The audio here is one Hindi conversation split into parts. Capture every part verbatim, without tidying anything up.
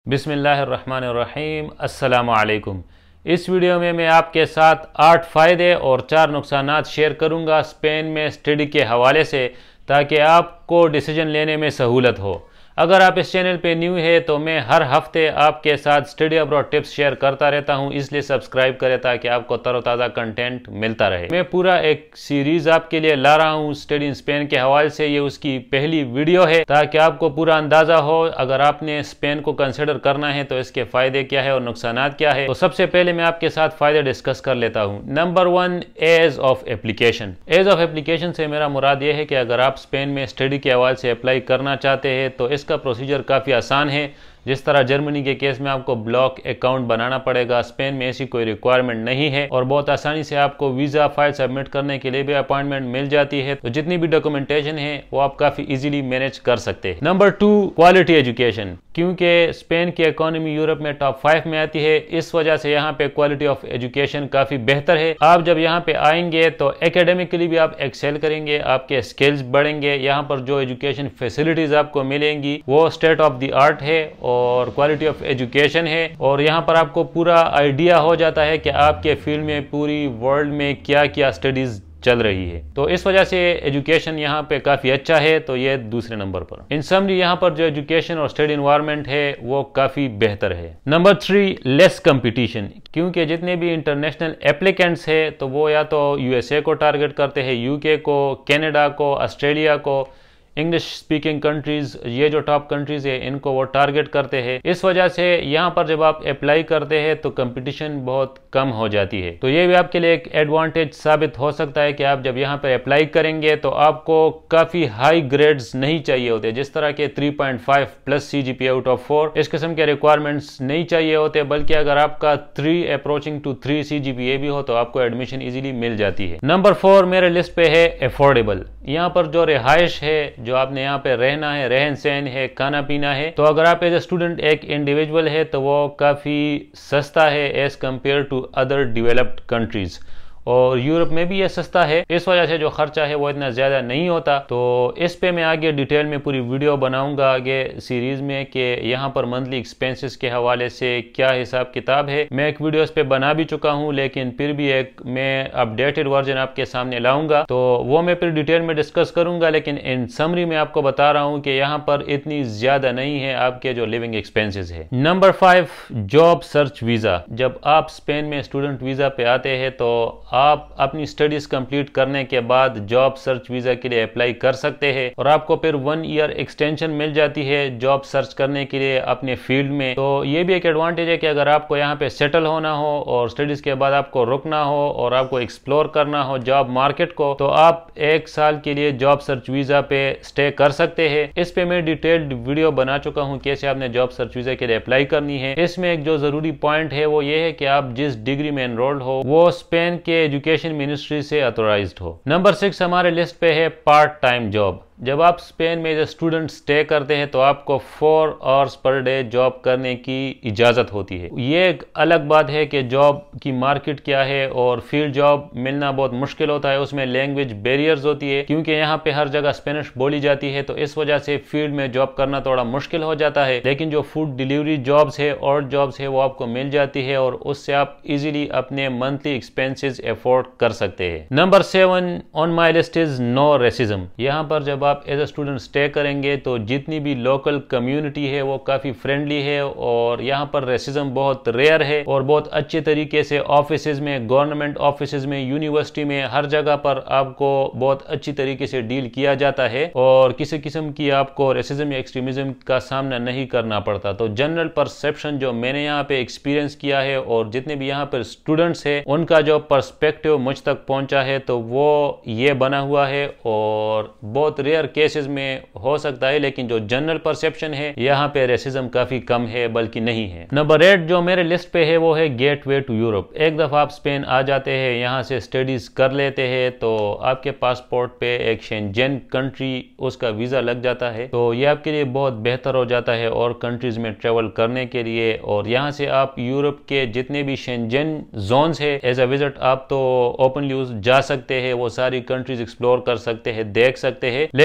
बिस्मिल्लाहिर्रहमानिर्रहीम अस्सलामु अलैकुम। इस वीडियो में मैं आपके साथ आठ फ़ायदे और चार नुकसानात शेयर करूंगा स्पेन में स्टडी के हवाले से, ताकि आपको डिसीजन लेने में सहूलत हो। अगर आप इस चैनल पे न्यू है तो मैं हर हफ्ते आपके साथ स्टडी अब्रॉड टिप्स शेयर करता रहता हूं, इसलिए सब्सक्राइब करें ताकि आपको तरोताज़ा कंटेंट मिलता रहे। मैं पूरा एक सीरीज़ आपके लिए ला रहा हूं स्टडी इन स्पेन के हवाले से। ये उसकी पहली वीडियो है ताकि आपको पूरा अंदाज़ा हो। अगर आपने स्पेन को कंसिडर करना है तो इसके फ़ायदे क्या है और नुकसानात क्या है। तो सबसे पहले मैं आपके साथ फ़ायदे डिस्कस कर लेता हूँ। Number one, age of application. Age of application से मेरा मुराद ये है कि अगर आप स्पेन में स्टडी के हवाले से अप्लाई करना चाहते हैं तो इसका प्रोसीजर काफ़ी आसान है। जिस तरह जर्मनी के केस में आपको ब्लॉक अकाउंट बनाना पड़ेगा, स्पेन में ऐसी कोई रिक्वायरमेंट नहीं है और बहुत आसानी से आपको वीज़ा फाइल सबमिट करने के लिए भी अपॉइंटमेंट मिल जाती है। तो जितनी भी डॉक्यूमेंटेशन है वो आप काफ़ी इजीली मैनेज कर सकते हैं। Number two, quality education. क्योंकि स्पेन की इकोनॉमी यूरोप में टॉप फाइव में आती है, इस वजह से यहाँ पे क्वालिटी ऑफ एजुकेशन काफ़ी बेहतर है। आप जब यहाँ पे आएंगे तो एकेडमिकली भी आप एक्सेल करेंगे, आपके स्किल्स बढ़ेंगे। यहाँ पर जो एजुकेशन फैसिलिटीज़ आपको मिलेंगी वो स्टेट ऑफ द आर्ट है और क्वालिटी ऑफ एजुकेशन है। और यहाँ पर आपको पूरा आइडिया हो जाता है कि आपके फील्ड में पूरी वर्ल्ड में क्या क्या स्टडीज़ चल रही है। तो इस वजह से एजुकेशन यहाँ पे काफ़ी अच्छा है। तो ये दूसरे नंबर पर। इन समरी यहाँ पर जो एजुकेशन और स्टडी इन्वायरमेंट है वो काफ़ी बेहतर है। Number three, less competition. क्योंकि जितने भी इंटरनेशनल एप्लीकेंट्स है तो वो या तो यूएसए को टारगेट करते हैं, यूके को, कनाडा को, ऑस्ट्रेलिया को, इंग्लिश स्पीकिंग कंट्रीज, ये जो टॉप कंट्रीज है इनको वो टारगेट करते हैं। इस वजह से यहाँ पर जब आप अप्लाई करते हैं तो कंपटीशन बहुत कम हो जाती है। तो ये भी आपके लिए एक एडवांटेज साबित हो सकता है कि आप जब यहाँ पर अप्लाई करेंगे तो आपको काफ़ी हाई ग्रेड्स नहीं चाहिए होते, जिस तरह के three point five plus C G P out of four, इस किस्म के रिक्वायरमेंट्स नहीं चाहिए होते। बल्कि अगर आपका three approaching two three C G P A भी हो तो आपको एडमिशन इजीली मिल जाती है। नंबर फोर मेरे लिस्ट पे है अफोर्डेबल। यहाँ पर जो रिहाइश है, जो आपने यहाँ पे रहना है, रहन सहन है, खाना पीना है, तो अगर आप एज ए स्टूडेंट एक इंडिविजुअल है तो वो काफ़ी सस्ता है as compare to other developed countries. और यूरोप में भी ये सस्ता है, इस वजह से जो खर्चा है वो इतना ज़्यादा नहीं होता। तो इस पे मैं आगे डिटेल में पूरी वीडियो बनाऊंगा आगे सीरीज़ में कि यहाँ पर मंथली एक्सपेंसेस के हवाले से क्या हिसाब किताब है। मैं एक वीडियो इस पे बना भी चुका हूँ, लेकिन फिर भी एक मैं अपडेटेड वर्जन आपके सामने लाऊंगा, तो वो मैं फिर डिटेल में डिस्कस करूंगा। लेकिन इन समरी में आपको बता रहा हूँ कि यहाँ पर इतनी ज़्यादा नहीं है आपके जो लिविंग एक्सपेंसेस है। Number five, job search visa. जब आप स्पेन में स्टूडेंट वीज़ा पे आते हैं तो आप अपनी स्टडीज कंप्लीट करने के बाद जॉब सर्च वीज़ा के लिए अप्लाई कर सकते हैं और आपको फिर वन ईयर एक्सटेंशन मिल जाती है जॉब सर्च करने के लिए अपने फील्ड में। तो ये भी एक एडवांटेज है कि अगर आपको यहाँ पे सेटल होना हो और स्टडीज के बाद आपको रुकना हो और आपको एक्सप्लोर करना हो जॉब मार्केट को, तो आप एक साल के लिए जॉब सर्च वीज़ा पे स्टे कर सकते हैं। इस पे मैं डिटेल्ड वीडियो बना चुका हूँ कैसे आपने जॉब सर्च वीज़ा के लिए अप्लाई करनी है। इसमें एक जो ज़रूरी पॉइंट है वो ये है कि आप जिस डिग्री में एनरोल्ड हो वो स्पेन के एजुकेशन मिनिस्ट्री से ऑथोराइज्ड हो। नंबर सिक्स हमारे लिस्ट पे है पार्ट टाइम जॉब। जब आप स्पेन में एज ए स्टूडेंट स्टे करते हैं तो आपको four hours per day job करने की इजाज़त होती है। ये एक अलग बात है कि जॉब की मार्केट क्या है और फील्ड जॉब मिलना बहुत मुश्किल होता है, उसमें लैंग्वेज बैरियर्स होती है क्योंकि यहाँ पे हर जगह स्पेनिश बोली जाती है। तो इस वजह से फील्ड में जॉब करना थोड़ा मुश्किल हो जाता है। लेकिन जो फूड डिलीवरी जॉब्स है और जॉब्स है वो आपको मिल जाती है और उससे आप इजीली अपने मंथली एक्सपेंसेस अफोर्ड कर सकते हैं। Number seven on my list is no racism. यहाँ पर जब आप एज ए स्टूडेंट स्टे करेंगे तो जितनी भी लोकल कम्युनिटी है वो काफ़ी फ्रेंडली है और यहाँ पर रेसिज्म बहुत रेयर है और बहुत अच्छे तरीके से ऑफिसेज में, गवर्नमेंट ऑफिसेज में, यूनिवर्सिटी में, हर जगह पर आपको बहुत अच्छी तरीके से डील किया जाता है और किसी किस्म की आपको रेसिज्म या एक्सट्रीमिज्म का सामना नहीं करना पड़ता। तो जनरल परसेप्शन जो मैंने यहाँ पे एक्सपीरियंस किया है और जितने भी यहाँ पर स्टूडेंट्स है उनका जो पर्सपेक्टिव मुझ तक पहुँचा है तो वो ये बना हुआ है। और बहुत रेयर केसेस में हो सकता है, लेकिन जो जनरल परसेप्शन है यहाँ पे रेसिज्म काफी कम है, बल्कि नहीं है। नंबर एट जो मेरे लिस्ट पे है वो है गेटवे टू यूरोप। एक दफा आप स्पेन आ जाते हैं, यहाँ से स्टडीज कर लेते हैं तो आपके पासपोर्ट पे एक शेंजेन कंट्री उसका वीजा लग जाता है। तो ये आपके लिए बहुत बेहतर हो जाता है और कंट्रीज में ट्रेवल करने के लिए। और यहाँ से आप यूरोप के जितने भी शेंजेन जोन्स है एज अ विजिट आप तो ओपनली जा सकते हैं, वो सारी कंट्रीज एक्सप्लोर कर सकते हैं, देख सकते हैं।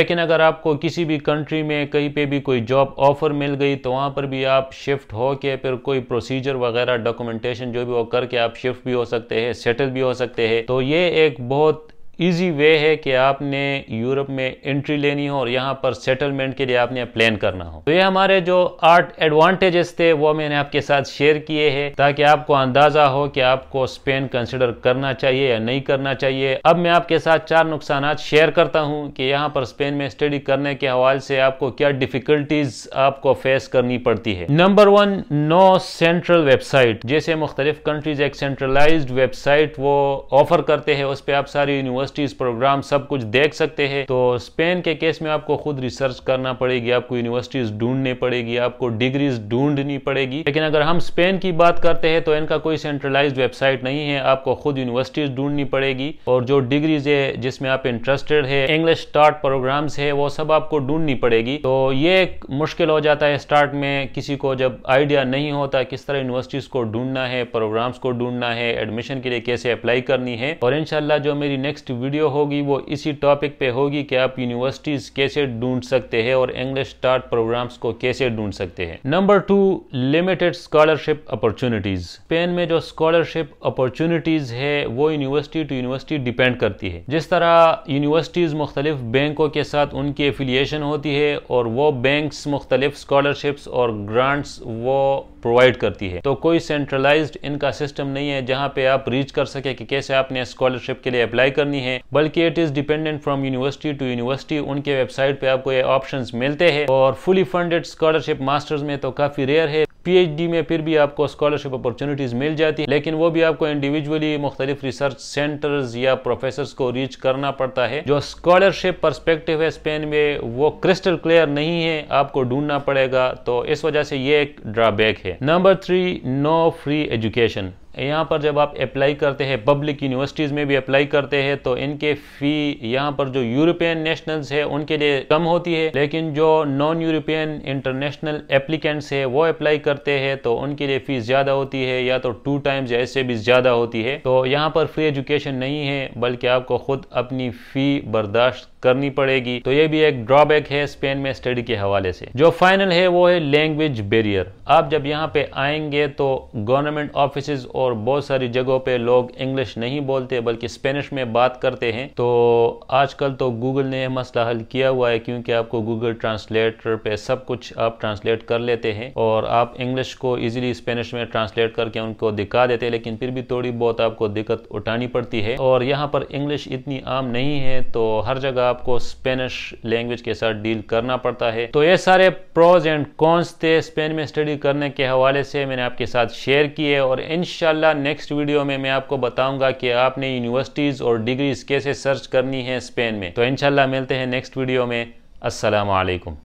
लेकिन अगर आपको किसी भी कंट्री में कहीं पे भी कोई जॉब ऑफर मिल गई तो वहाँ पर भी आप शिफ्ट हो के फिर कोई प्रोसीजर वगैरह डॉक्यूमेंटेशन जो भी वो करके आप शिफ्ट भी हो सकते हैं, सेटल भी हो सकते हैं। तो ये एक बहुत इजी वे है कि आपने यूरोप में एंट्री लेनी हो और यहाँ पर सेटलमेंट के लिए आपने प्लान करना हो। तो ये हमारे जो आठ एडवांटेजेस थे वो मैंने आपके साथ शेयर किए हैं ताकि आपको अंदाजा हो कि आपको स्पेन कंसिडर करना चाहिए या नहीं करना चाहिए। अब मैं आपके साथ चार नुकसानात शेयर करता हूँ कि यहाँ पर स्पेन में स्टडी करने के हवाले से आपको क्या डिफिकल्टीज आपको फेस करनी पड़ती है। Number one, no central website. जैसे मुख्तलिफ कंट्रीज एक सेंट्रलाइज्ड वेबसाइट वो ऑफर करते हैं, उस पर आप सारी यूनिवर्सिटीज प्रोग्राम सब कुछ देख सकते हैं। तो स्पेन के केस में आपको खुद रिसर्च करना पड़ेगी, आपको यूनिवर्सिटीज ढूंढनी पड़ेगी, आपको डिग्रीज ढूंढनी पड़ेगी। लेकिन अगर हम स्पेन की बात करते हैं तो इनका कोई सेंट्रलाइज्ड वेबसाइट नहीं है, आपको खुद यूनिवर्सिटीज ढूंढनी पड़ेगी और जो डिग्रीज है जिसमें आप इंटरेस्टेड है, इंग्लिश स्टार्ट प्रोग्राम्स है, वो सब आपको ढूंढनी पड़ेगी। तो ये मुश्किल हो जाता है स्टार्ट में, किसी को जब आइडिया नहीं होता किस तरह यूनिवर्सिटीज को ढूंढना है, प्रोग्राम्स को ढूंढना है, एडमिशन के लिए कैसे अप्लाई करनी है। और इंशाल्लाह जो मेरी नेक्स्ट वीडियो होगी वो इसी टॉपिक पे होगी कि आप यूनिवर्सिटीज कैसे ढूंढ सकते हैं और इंग्लिश स्टार्ट प्रोग्राम्स को कैसे ढूंढ सकते हैं। Number two, limited scholarship opportunities. स्पेन में जो स्कॉलरशिप अपॉर्चुनिटीज है वो यूनिवर्सिटी टू यूनिवर्सिटी डिपेंड करती है। जिस तरह यूनिवर्सिटीज मुख्तलिफ बैंकों के साथ उनकी एफिलिएशन होती है और वो बैंक्स मुख्तलिफ स्कॉलरशिप्स और ग्रांट्स वो प्रोवाइड करती है। तो कोई सेंट्रलाइज्ड इनका सिस्टम नहीं है जहां पे आप रीच कर सके कि कैसे आपने स्कॉलरशिप के लिए अप्लाई करनी है, बल्कि it is dependent from university to university. उनके वेबसाइट पे आपको ये ऑप्शंस मिलते हैं और फुली फंडेड स्कॉलरशिप मास्टर्स में तो काफी रेयर है। पीएचडी में फिर भी आपको स्कॉलरशिप अपॉर्चुनिटीज मिल जाती है, लेकिन वो भी आपको इंडिविजुअली मुख्तलिफ रिसर्च सेंटर्स या प्रोफेसर्स को रीच करना पड़ता है। जो स्कॉलरशिप पर्सपेक्टिव है स्पेन में वो क्रिस्टल क्लियर नहीं है, आपको ढूंढना पड़ेगा। तो इस वजह से ये एक ड्रॉबैक है। Number three, no free education. यहाँ पर जब आप अप्लाई करते हैं पब्लिक यूनिवर्सिटीज़ में भी अप्लाई करते हैं तो इनके फ़ी यहाँ पर जो यूरोपियन नेशनल्स है उनके लिए कम होती है, लेकिन जो नॉन यूरोपियन इंटरनेशनल एप्लीकेंट्स है वो अप्लाई करते हैं तो उनके लिए फ़ीस ज़्यादा होती है, या तो टू टाइम्स या इससे भी ज़्यादा होती है। तो यहाँ पर फ्री एजुकेशन नहीं है, बल्कि आपको खुद अपनी फ़ी बर्दाश्त करनी पड़ेगी। तो ये भी एक ड्रॉबैक है स्पेन में स्टडी के हवाले से। जो फाइनल है वो है लैंग्वेज बैरियर। आप जब यहाँ पे आएंगे तो गवर्नमेंट ऑफिसेज और बहुत सारी जगहों पे लोग इंग्लिश नहीं बोलते बल्कि स्पेनिश में बात करते हैं। तो आजकल तो गूगल ने यह मसला हल किया हुआ है, क्योंकि आपको गूगल ट्रांसलेटर पे सब कुछ आप ट्रांसलेट कर लेते हैं और आप इंग्लिश को इजीली स्पेनिश में ट्रांसलेट करके उनको दिखा देते हैं, लेकिन फिर भी थोड़ी बहुत आपको दिक्कत उठानी पड़ती है। और यहाँ पर इंग्लिश इतनी आम नहीं है तो हर जगह आपको स्पेनिश लैंग्वेज के साथ डील करना पड़ता है। तो ये सारे प्रोज एंड कॉन्स थे स्पेन में स्टडी करने के हवाले से, मैंने आपके साथ शेयर किए। और इंशाल्लाह नेक्स्ट वीडियो में मैं आपको बताऊंगा कि आपने यूनिवर्सिटीज और डिग्रीज कैसे सर्च करनी है स्पेन में। तो इंशाल्लाह मिलते हैं नेक्स्ट वीडियो में। अस्सलाम वालेकुम।